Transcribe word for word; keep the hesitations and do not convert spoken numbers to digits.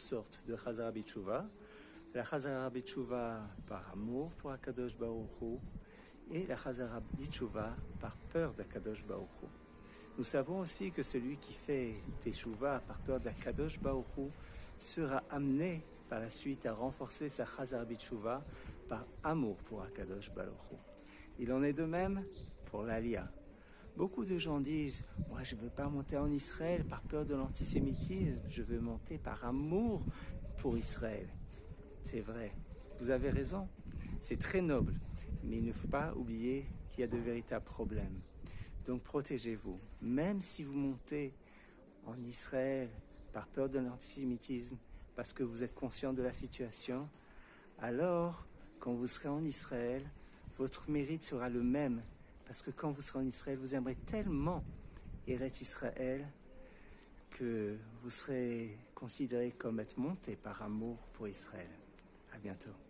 sortes de Chazara B'Tshuva. La Chazara B'Tshuva par amour pour Akadosh Baruch Hu et la Chazara B'Tshuva par peur d'Akadosh Baruch Hu. Nous savons aussi que celui qui fait Teshuvah par peur d'Akadosh Baruch Hu sera amené par la suite à renforcer sa Chazara B'Tshuva par amour pour Akadosh Baruch Hu. Il en est de même pour l'Aliyah. Beaucoup de gens disent « Moi, je ne veux pas monter en Israël par peur de l'antisémitisme, je veux monter par amour pour Israël. » C'est vrai, vous avez raison, c'est très noble, mais il ne faut pas oublier qu'il y a de véritables problèmes. Donc protégez-vous, même si vous montez en Israël par peur de l'antisémitisme, parce que vous êtes conscient de la situation, alors quand vous serez en Israël, votre mérite sera le même. Parce que quand vous serez en Israël, vous aimerez tellement Eretz Israël que vous serez considéré comme être monté par amour pour Israël. À bientôt.